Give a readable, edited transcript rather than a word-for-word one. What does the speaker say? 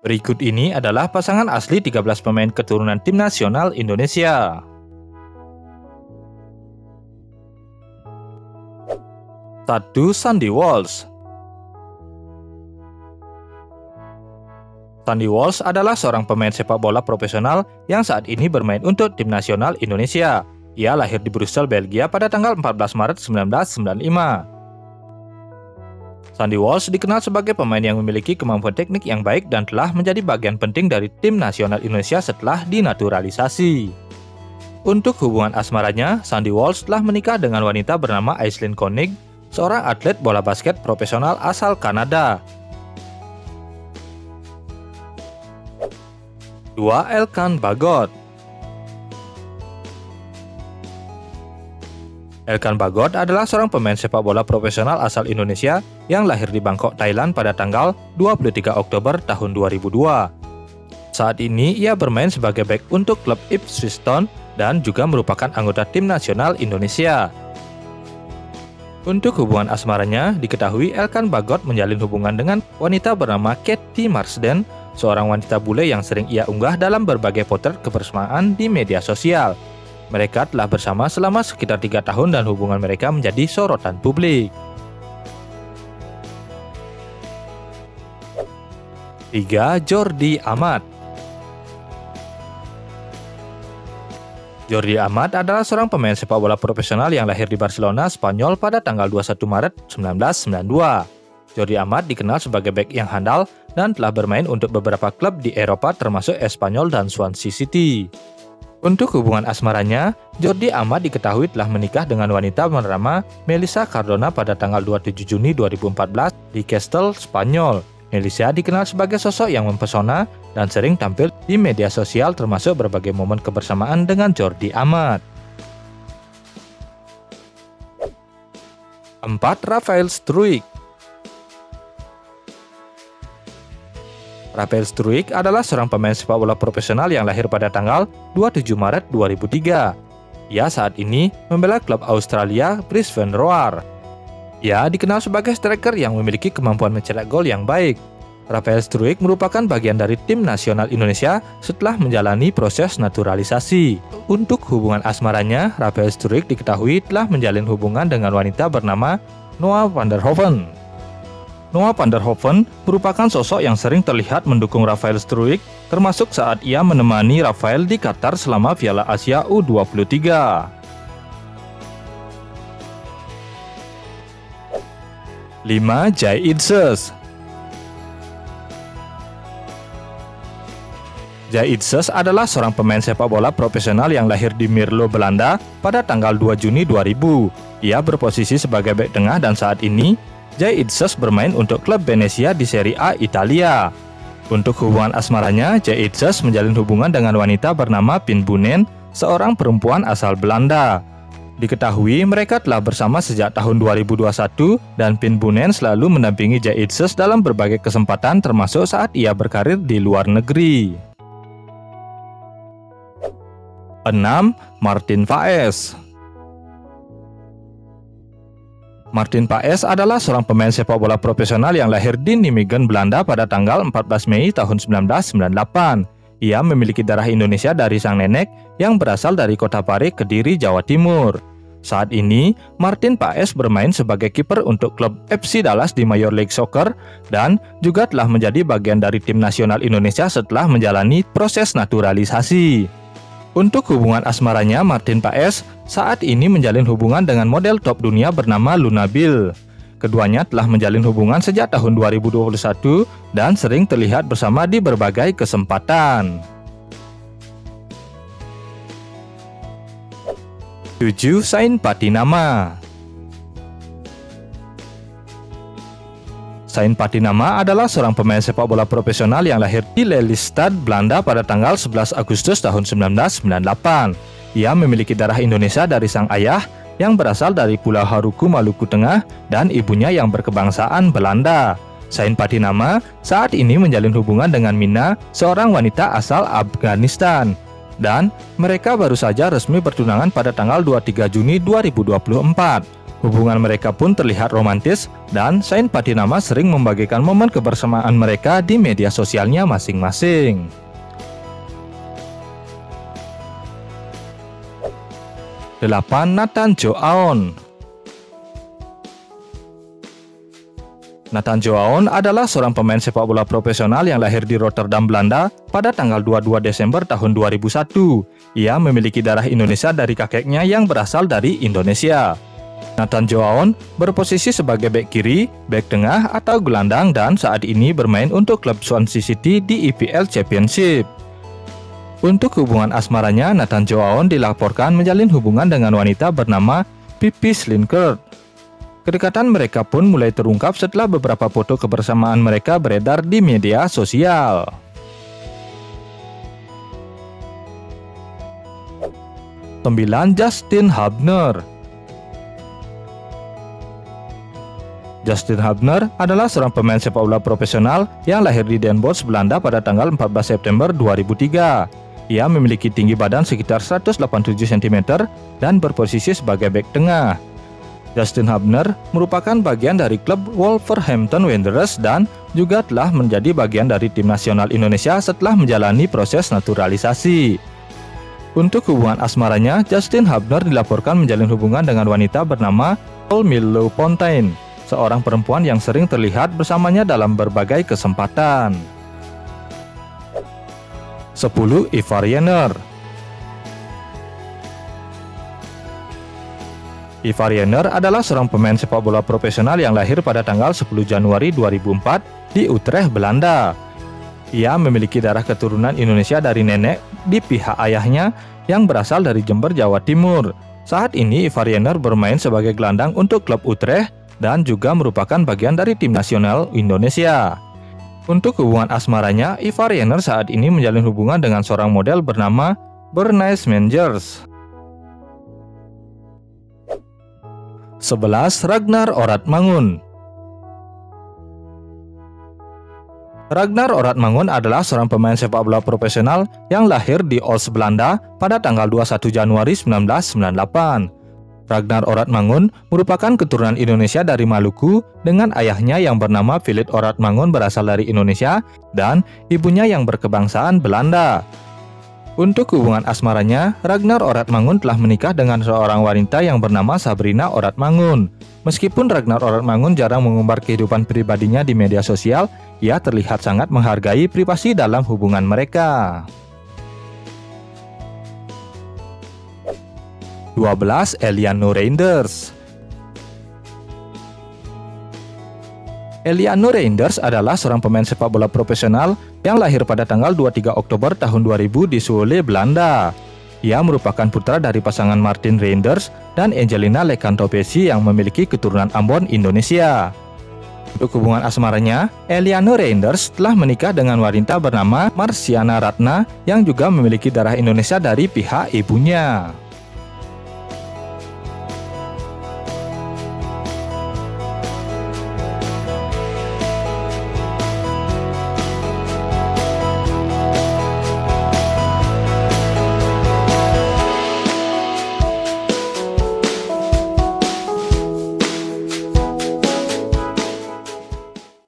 Berikut ini adalah pasangan asli 13 pemain keturunan tim nasional Indonesia. 1. Sandy Walsh. Sandy Walsh adalah seorang pemain sepak bola profesional yang saat ini bermain untuk tim nasional Indonesia. Ia lahir di Brussels, Belgia pada tanggal 14 Maret 1995. Sandy Walsh dikenal sebagai pemain yang memiliki kemampuan teknik yang baik dan telah menjadi bagian penting dari tim nasional Indonesia setelah dinaturalisasi. Untuk hubungan asmaranya, Sandy Walsh telah menikah dengan wanita bernama Aislinn Koenig, seorang atlet bola basket profesional asal Kanada. 2. Elkan Bagot. Elkan Bagot adalah seorang pemain sepak bola profesional asal Indonesia yang lahir di Bangkok, Thailand pada tanggal 23 Oktober tahun 2002. Saat ini ia bermain sebagai bek untuk klub Ipswich Town dan juga merupakan anggota tim nasional Indonesia. Untuk hubungan asmaranya, diketahui Elkan Bagot menjalin hubungan dengan wanita bernama Katie Marsden, seorang wanita bule yang sering ia unggah dalam berbagai potret kebersamaan di media sosial. Mereka telah bersama selama sekitar 3 tahun dan hubungan mereka menjadi sorotan publik. 3. Jordi Amat. Jordi Amat adalah seorang pemain sepak bola profesional yang lahir di Barcelona, Spanyol pada tanggal 21 Maret 1992. Jordi Amat dikenal sebagai bek yang handal dan telah bermain untuk beberapa klub di Eropa termasuk Espanyol dan Swansea City. Untuk hubungan asmaranya, Jordi Amat diketahui telah menikah dengan wanita bernama Melissa Cardona pada tanggal 27 Juni 2014 di Castel, Spanyol. Melissa dikenal sebagai sosok yang mempesona dan sering tampil di media sosial termasuk berbagai momen kebersamaan dengan Jordi Amat. 4. Rafael Struijk. Rafael Struijk adalah seorang pemain sepak bola profesional yang lahir pada tanggal 27 Maret 2003. Ia saat ini membela klub Australia Brisbane Roar. Ia dikenal sebagai striker yang memiliki kemampuan mencetak gol yang baik. Rafael Struijk merupakan bagian dari tim nasional Indonesia setelah menjalani proses naturalisasi. Untuk hubungan asmaranya, Rafael Struijk diketahui telah menjalin hubungan dengan wanita bernama Noah van der Hoeven. Noah van der Hoeven merupakan sosok yang sering terlihat mendukung Rafael Struijk, termasuk saat ia menemani Rafael di Qatar selama Piala Asia U23. 5. Jay Itzes. Jay Itzes adalah seorang pemain sepak bola profesional yang lahir di Mirlo, Belanda pada tanggal 2 Juni 2000. Ia berposisi sebagai bek tengah dan saat ini Jay Itzes bermain untuk klub Venezia di Serie A Italia. Untuk hubungan asmaranya, Jay Itzes menjalin hubungan dengan wanita bernama Pien Boenen, seorang perempuan asal Belanda. Diketahui mereka telah bersama sejak tahun 2021 dan Pien Boenen selalu mendampingi Jay Itzes dalam berbagai kesempatan termasuk saat ia berkarir di luar negeri. 6. Martin Paes. Martin Paes adalah seorang pemain sepak bola profesional yang lahir di Nijmegen, Belanda pada tanggal 14 Mei tahun 1998. Ia memiliki darah Indonesia dari sang nenek yang berasal dari kota Pare, Kediri, Jawa Timur. Saat ini, Martin Paes bermain sebagai kiper untuk klub FC Dallas di Major League Soccer dan juga telah menjadi bagian dari tim nasional Indonesia setelah menjalani proses naturalisasi. Untuk hubungan asmaranya, Martin Paes saat ini menjalin hubungan dengan model top dunia bernama Luna Bill. Keduanya telah menjalin hubungan sejak tahun 2021 dan sering terlihat bersama di berbagai kesempatan. 7. Sain Patinama. Sain Patinama adalah seorang pemain sepak bola profesional yang lahir di Lelystad, Belanda pada tanggal 11 Agustus tahun 1998. Ia memiliki darah Indonesia dari sang ayah yang berasal dari Pulau Haruku, Maluku Tengah dan ibunya yang berkebangsaan Belanda. Sain Patinama saat ini menjalin hubungan dengan Mina, seorang wanita asal Afghanistan. Dan mereka baru saja resmi bertunangan pada tanggal 23 Juni 2024. Hubungan mereka pun terlihat romantis dan Sain Patinama sering membagikan momen kebersamaan mereka di media sosialnya masing-masing. 8. Nathan Joaon. Nathan Joaon adalah seorang pemain sepak bola profesional yang lahir di Rotterdam, Belanda pada tanggal 22 Desember tahun 2001. Ia memiliki darah Indonesia dari kakeknya yang berasal dari Indonesia. Nathan Joaon berposisi sebagai bek kiri, bek tengah atau gelandang dan saat ini bermain untuk klub Swansea City di EPL Championship. Untuk hubungan asmaranya, Nathan Joaon dilaporkan menjalin hubungan dengan wanita bernama Pippi Slinkert. Kedekatan mereka pun mulai terungkap setelah beberapa foto kebersamaan mereka beredar di media sosial. 9. Justin Hubner. Justin Hubner adalah seorang pemain sepak bola profesional yang lahir di Den Bosch, Belanda pada tanggal 14 September 2003. Ia memiliki tinggi badan sekitar 187 cm dan berposisi sebagai bek tengah. Justin Hubner merupakan bagian dari klub Wolverhampton Wanderers dan juga telah menjadi bagian dari tim nasional Indonesia setelah menjalani proses naturalisasi. Untuk hubungan asmaranya, Justin Hubner dilaporkan menjalin hubungan dengan wanita bernama Paul Milou-Fontaine, seorang perempuan yang sering terlihat bersamanya dalam berbagai kesempatan. 10. Ivar Jenner. Ivar Jenner adalah seorang pemain sepak bola profesional yang lahir pada tanggal 10 Januari 2004 di Utrecht, Belanda. Ia memiliki darah keturunan Indonesia dari nenek di pihak ayahnya yang berasal dari Jember, Jawa Timur. Saat ini Ivar Jenner bermain sebagai gelandang untuk klub Utrecht dan juga merupakan bagian dari tim nasional Indonesia. Untuk hubungan asmaranya, Ivar Jenner saat ini menjalin hubungan dengan seorang model bernama Bernice Mengers. 11. Ragnar Oratmangun. Ragnar Oratmangun adalah seorang pemain sepak bola profesional yang lahir di Ols, Belanda pada tanggal 21 Januari 1998. Ragnar Oratmangun merupakan keturunan Indonesia dari Maluku dengan ayahnya yang bernama Philip Oratmangun berasal dari Indonesia dan ibunya yang berkebangsaan Belanda. Untuk hubungan asmaranya, Ragnar Oratmangun telah menikah dengan seorang wanita yang bernama Sabrina Oratmangun. Meskipun Ragnar Oratmangun jarang mengumbar kehidupan pribadinya di media sosial, ia terlihat sangat menghargai privasi dalam hubungan mereka. 12. Eliano Reinders. Eliano Reinders adalah seorang pemain sepak bola profesional yang lahir pada tanggal 23 Oktober tahun 2000 di Zwolle, Belanda. Ia merupakan putra dari pasangan Martin Reinders dan Angelina Lekantopesi yang memiliki keturunan Ambon, Indonesia. Untuk hubungan asmaranya, Eliano Reinders telah menikah dengan wanita bernama Marciana Ratna yang juga memiliki darah Indonesia dari pihak ibunya.